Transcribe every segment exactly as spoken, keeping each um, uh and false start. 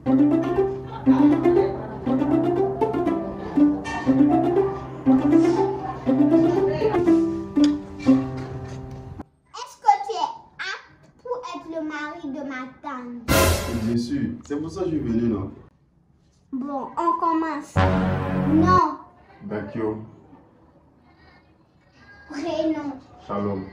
Est-ce que tu es apte pour être le mari de ma tante? Bien sûr, c'est pour ça que je suis venu, non? Bon, on commence. Non. Bakio. Prénom. Shalom.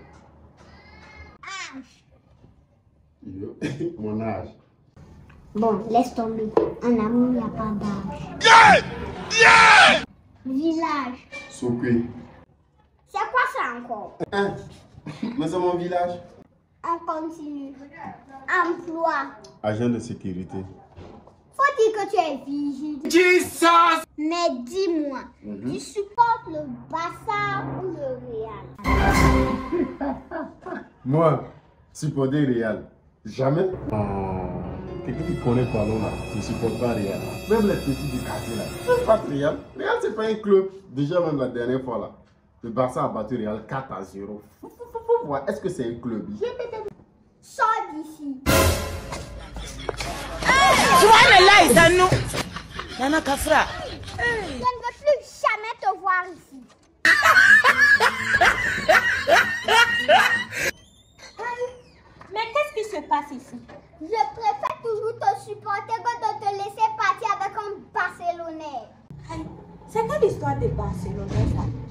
Âge. Yo, mon âge. Bon, laisse tomber. En amour, il n'y a pas d'âge. Yeah! Yeah! Village. Sokwe. C'est quoi ça encore? Hein? Mais c'est mon village. On continue. Emploi. Agent de sécurité. Faut-il que tu es vigile? Jesus! Mais dis-moi, Mm-hmm. tu supportes le Barça ou le Real? Moi, supporter Real. Jamais. Oh, quelqu'un qui connaît pas là, ne supporte pas Real. Même les petits du quartier là. C'est pas Real. Real, c'est pas un club. Déjà, même la dernière fois là, le Barça a battu Real quatre à zéro. Ouais, est-ce que c'est un club? Sors d'ici. Tu vois le là, c'est nous. Nana Kafra. Je ne veux plus jamais te voir ici. Mais qu'est-ce qui se passe ici? Je préfère toujours te supporter que de te laisser partir avec un Barcelonais. C'est quelle histoire de Barcelone ça?